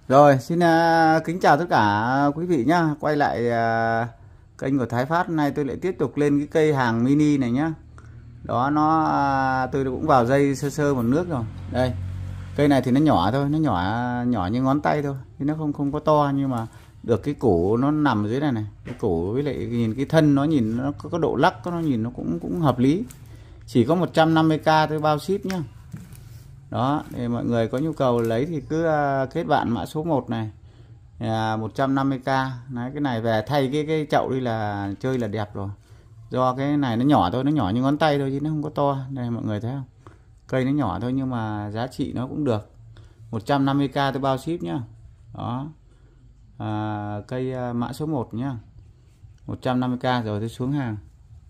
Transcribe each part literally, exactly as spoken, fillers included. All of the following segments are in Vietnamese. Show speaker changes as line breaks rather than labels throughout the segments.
Rồi, xin uh, kính chào tất cả quý vị nhá. Quay lại uh, kênh của Thái Phát. Hôm nay tôi lại tiếp tục lên cái cây hàng mini này nhá. Đó nó uh, tôi cũng vào dây sơ sơ một nước rồi. Đây. Cây này thì nó nhỏ thôi, nó nhỏ nhỏ như ngón tay thôi. Thì nó không không có to, nhưng mà được cái củ nó nằm ở dưới này này. Cái củ với lại nhìn cái thân nó nhìn nó có, có độ lắc, nó nhìn nó cũng cũng hợp lý. Chỉ có một trăm năm mươi k tôi bao ship nhá. Đó, để mọi người có nhu cầu lấy thì cứ uh, kết bạn mã số một này, uh, một trăm năm mươi k. Đấy, cái này về thay cái cái chậu đi là chơi là đẹp rồi. Do cái này nó nhỏ thôi, nó nhỏ như ngón tay thôi chứ nó không có to. Đây mọi người thấy không? Cây nó nhỏ thôi nhưng mà giá trị nó cũng được. một trăm năm mươi k tôi bao ship nhá. Đó. À, cây uh, mã số một nhá. một trăm năm mươi k rồi tôi xuống hàng.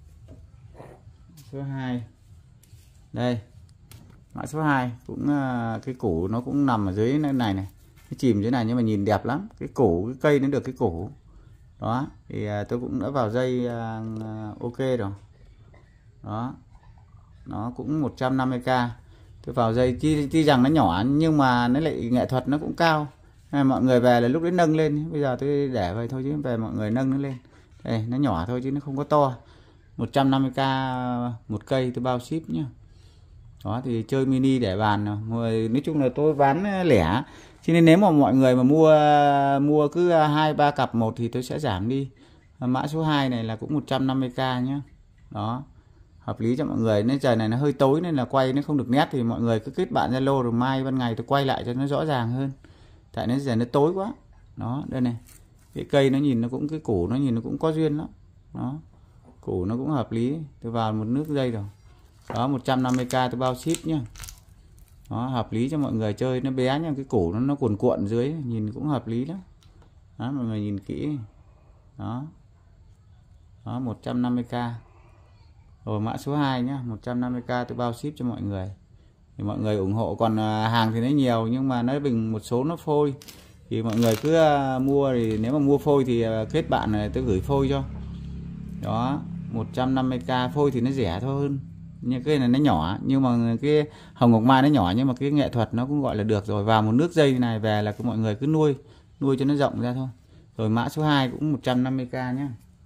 Số hai. Đây. Mã số hai cũng uh, cái củ nó cũng nằm ở dưới này này, cái chìm dưới này nhưng mà nhìn đẹp lắm. Cái củ cái cây nó được cái củ. Đó, thì uh, tôi cũng đã vào dây uh, ok rồi. Đó. Nó cũng một trăm năm mươi k. Tôi vào dây chi, chi rằng nó nhỏ nhưng mà nó lại nghệ thuật nó cũng cao. Nên mọi người về là lúc đấy nâng lên. Bây giờ tôi để vậy thôi chứ về mọi người nâng nó lên. Đây, nó nhỏ thôi chứ nó không có to. một trăm năm mươi k một cây tôi bao ship nhá. Đó thì chơi mini để bàn. Nói chung là tôi bán lẻ, cho nên nếu mà mọi người mà mua mua cứ hai ba cặp một thì tôi sẽ giảm đi. Mã số hai này là cũng một trăm năm mươi k nhé. Đó, hợp lý cho mọi người. Nên trời này nó hơi tối nên là quay nó không được nét, thì mọi người cứ kết bạn Zalo rồi mai ban ngày tôi quay lại cho nó rõ ràng hơn. Tại nó giờ nó tối quá. Đó, đây này. Cái cây nó nhìn nó cũng, cái củ nó nhìn nó cũng có duyên lắm. Đó, củ nó cũng hợp lý. Tôi vào một nước dây rồi. Đó, một trăm năm mươi k tôi bao ship nhá. Đó, hợp lý cho mọi người chơi. Nó bé nha, cái củ nó nó cuồn cuộn dưới, nhìn cũng hợp lý lắm. Đó, mọi người nhìn kỹ. Đó. Đó, một trăm năm mươi k. Rồi mã số hai nhá, một trăm năm mươi k tôi bao ship cho mọi người. Thì mọi người ủng hộ, còn hàng thì nó nhiều nhưng mà nó bình một số nó phôi. Thì mọi người cứ mua, thì nếu mà mua phôi thì kết bạn này tôi gửi phôi cho. Đó, một trăm năm mươi k phôi thì nó rẻ thôi hơn. Nhưng cái này nó nhỏ, nhưng mà cái hồng ngọc mai nó nhỏ nhưng mà cái nghệ thuật nó cũng gọi là được rồi. Vào một nước dây này về là mọi người cứ nuôi nuôi cho nó rộng ra thôi. Rồi mã số hai cũng một trăm năm mươi k nhé.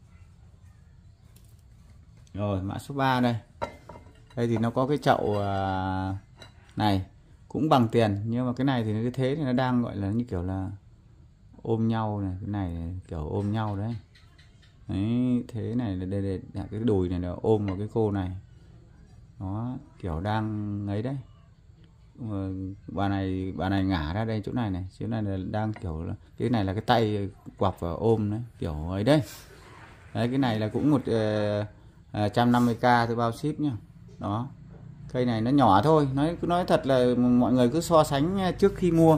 Rồi mã số ba đây. Đây thì nó có cái chậu này cũng bằng tiền, nhưng mà cái này thì cái thế thì nó đang gọi là như kiểu là ôm nhau này, cái này kiểu ôm nhau đấy. Đấy, thế này là đây, đây, đây cái đùi này là ôm vào cái cô này. Đó, kiểu đang ấy đấy. Bà này bà này ngả ra đây chỗ này này, chỗ này là đang kiểu là, cái này là cái tay quặp vào ôm đấy, kiểu ấy đấy. Đấy, cái này là cũng một uh, trăm năm mươi k tôi bao ship nhá. Đó, cây này nó nhỏ thôi, nói cứ nói thật là mọi người cứ so sánh trước khi mua.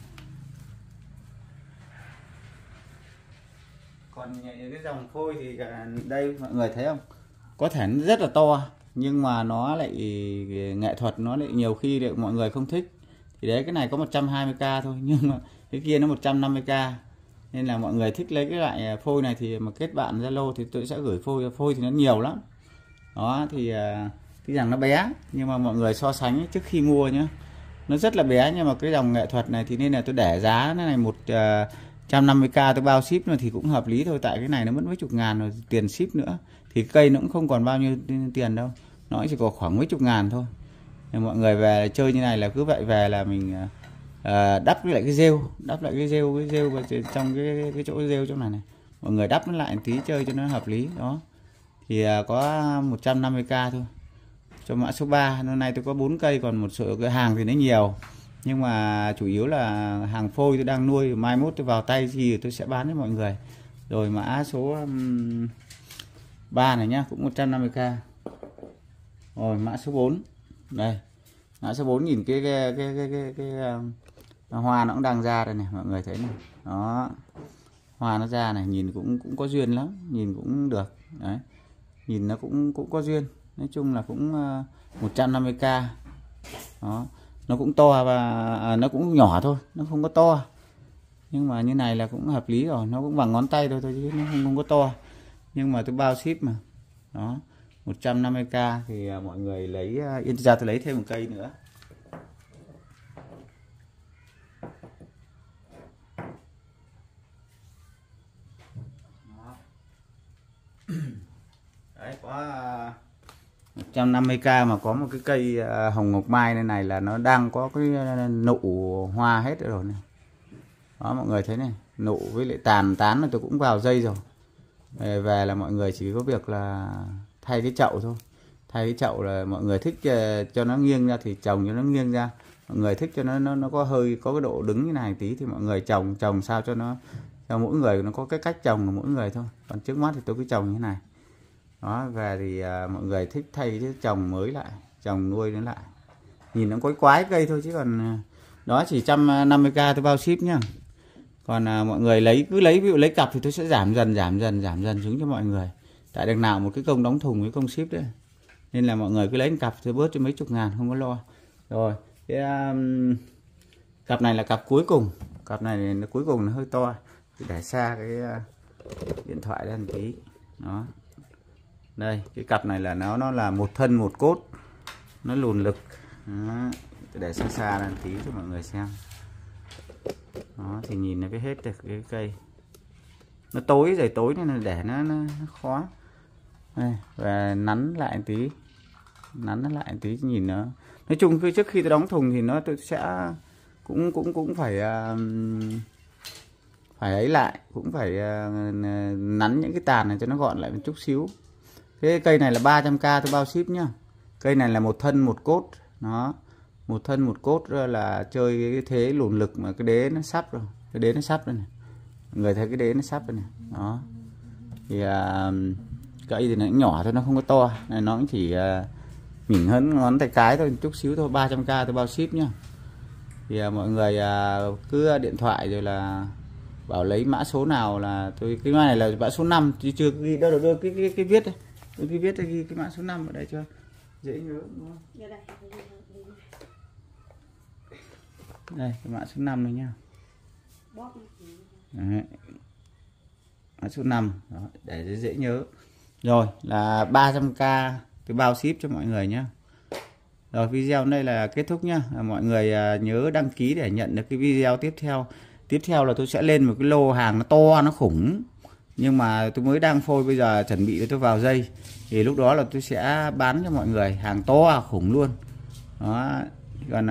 Còn cái dòng phôi thì đây mọi người thấy không, có thể nó rất là to nhưng mà nó lại nghệ thuật, nó lại nhiều khi lại mọi người không thích. Thì đấy, cái này có một trăm hai mươi k thôi nhưng mà cái kia nó một trăm năm mươi k, nên là mọi người thích lấy cái loại phôi này thì mà kết bạn Zalo thì tôi sẽ gửi phôi. Phôi thì nó nhiều lắm. Đó thì cái rằng nó bé nhưng mà mọi người so sánh trước khi mua nhá, nó rất là bé. Nhưng mà cái dòng nghệ thuật này thì nên là tôi để giá nó này một trăm năm mươi k tôi bao ship mà thì cũng hợp lý thôi. Tại cái này nó mất mấy chục ngàn rồi, tiền ship nữa thì cây nó cũng không còn bao nhiêu tiền đâu, nó chỉ có khoảng mấy chục ngàn thôi. Nên mọi người về chơi như này là cứ vậy về là mình à, đắp lại cái rêu, đắp lại cái rêu cái rêu vào trong cái cái chỗ rêu chỗ này này, mọi người đắp nó lại một tí chơi cho nó hợp lý. Đó thì à, có một trăm năm mươi k thôi cho mã số ba. Hôm nay tôi có bốn cây, còn một số cái hàng thì nó nhiều nhưng mà chủ yếu là hàng phôi tôi đang nuôi, mai mốt tôi vào tay gì tôi sẽ bán cho mọi người. Rồi mã số um, ba này nhá, cũng một trăm năm mươi k. Rồi mã số bốn đây, mã số bốn nhìn cái cái cái cái, cái, cái, cái hoa nó cũng đang ra đây này, mọi người thấy này. Đó, hoa nó ra này, nhìn cũng cũng có duyên lắm, nhìn cũng được đấy, nhìn nó cũng cũng có duyên. Nói chung là cũng uh, một trăm năm mươi k. Đó, nó cũng to và à, nó cũng nhỏ thôi, nó không có to, nhưng mà như này là cũng hợp lý rồi. Nó cũng bằng ngón tay thôi thôi chứ nó không, không có to, nhưng mà tôi bao ship mà. Đó, một trăm năm mươi k thì uh, mọi người lấy uh, yên ra tôi lấy thêm một cây nữa. trăm năm mươi k mà có một cái cây hồng ngọc mai này này là nó đang có cái nụ hoa hết rồi này. Đó mọi người thấy này, nụ với lại tàn tán là tôi cũng vào dây rồi. Về, về là mọi người chỉ có việc là thay cái chậu thôi. Thay cái chậu là mọi người thích cho nó nghiêng ra thì trồng cho nó nghiêng ra. Mọi người thích cho nó nó nó có hơi có cái độ đứng như này tí thì mọi người trồng trồng sao cho nó cho mỗi người nó có cái cách trồng của mỗi người thôi. Còn trước mắt thì tôi cứ trồng như thế này. Đó, về thì à, mọi người thích thay cái trồng mới lại, trồng nuôi nó lại. Nhìn nó quái quái cây thôi chứ còn đó chỉ một trăm năm mươi k tôi bao ship nhá. Còn à, mọi người lấy cứ lấy ví dụ lấy cặp thì tôi sẽ giảm dần giảm dần giảm dần xuống cho mọi người. Tại đằng nào một cái công đóng thùng với công ship đấy. Nên là mọi người cứ lấy một cặp tôi bớt cho mấy chục ngàn không có lo. Rồi, cái um, cặp này là cặp cuối cùng. Cặp này nó cuối cùng nó hơi to. Để xa cái uh, điện thoại ra một tí. Đó. Đây, cái cặp này là nó nó là một thân một cốt. Nó lùn lực. Đó. Để xa xa ra một tí cho mọi người xem. Đó, thì nhìn nó cái hết được cái cây. Nó tối rồi tối nên để nó, nó, nó khó. Đây, và nắn lại một tí. Nắn nó lại một tí nhìn nó. Nói chung trước khi tôi đóng thùng thì nó tôi sẽ cũng cũng cũng phải uh, phải ấy lại, cũng phải uh, nắn những cái tàn này cho nó gọn lại một chút xíu. Cái cây này là ba trăm k tôi bao ship nhá. Cây này là một thân một cốt, nó một thân một cốt là chơi cái thế lùn lực mà cái đế nó sắp rồi, cái đế nó sắp rồi này. Người thấy cái đế nó sắp rồi này. Đó. Thì uh, cây thì nó cũng nhỏ thôi, nó không có to, này nó cũng chỉ uh, nhỉnh hơn ngón tay cái thôi, chút xíu thôi. Ba trăm k tôi bao ship nhá. Thì uh, mọi người uh, cứ điện thoại rồi là bảo lấy mã số nào là tôi, cái này là mã số năm chứ chưa ghi đâu được, cái cái cái viết đây, tôi ghi viết ghi cái mã số năm ở đây cho dễ nhớ đúng không? Đây cái mã số năm này nhá. Đấy. Mã số năm đó, để dễ nhớ. Rồi là ba trăm k cái bao ship cho mọi người nhé. Rồi video đây là kết thúc nhá. Mọi người nhớ đăng ký để nhận được cái video tiếp theo. Tiếp theo là tôi sẽ lên một cái lô hàng nó to nó khủng. Nhưng mà tôi mới đang phôi bây giờ chuẩn bị để tôi vào dây. Thì lúc đó là tôi sẽ bán cho mọi người hàng to khủng luôn. Đó. Còn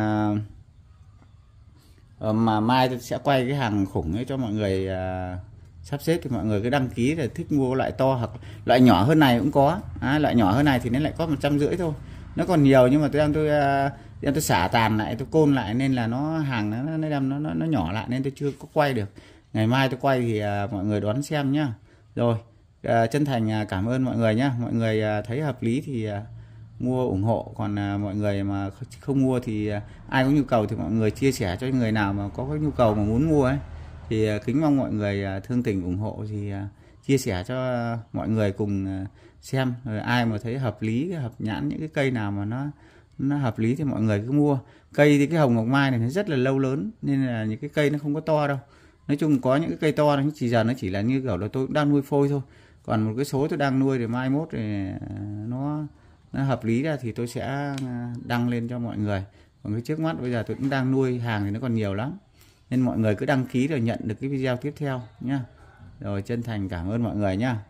uh, mà mai tôi sẽ quay cái hàng khủng ấy cho mọi người uh, sắp xếp thì mọi người cứ đăng ký để thích mua loại to hoặc loại nhỏ hơn này cũng có. À, loại nhỏ hơn này thì nó lại có một trăm rưỡi thôi. Nó còn nhiều nhưng mà tôi đang tôi đang tôi xả tàn lại, tôi côn lại nên là nó hàng nó nó đem nó, nó nó nhỏ lại nên tôi chưa có quay được. Ngày mai tôi quay thì uh, mọi người đón xem nhá. Rồi uh, chân thành uh, cảm ơn mọi người nhá. Mọi người uh, thấy hợp lý thì uh, mua ủng hộ, còn uh, mọi người mà không mua thì uh, ai có nhu cầu thì mọi người chia sẻ cho người nào mà có cái nhu cầu mà muốn mua ấy. Thì uh, kính mong mọi người uh, thương tình ủng hộ thì uh, chia sẻ cho uh, mọi người cùng uh, xem. Rồi ai mà thấy hợp lý, hợp nhãn những cái cây nào mà nó nó hợp lý thì mọi người cứ mua. Cây thì cái hồng ngọc mai này nó rất là lâu lớn nên là những cái cây nó không có to đâu. Nói chung có những cái cây to nó chỉ giờ nó chỉ là như kiểu là tôi cũng đang nuôi phôi thôi. Còn một cái số tôi đang nuôi thì mai mốt thì nó nó hợp lý ra thì tôi sẽ đăng lên cho mọi người. Còn cái trước mắt bây giờ tôi cũng đang nuôi hàng thì nó còn nhiều lắm. Nên mọi người cứ đăng ký rồi nhận được cái video tiếp theo nhá. Rồi chân thành cảm ơn mọi người nhá.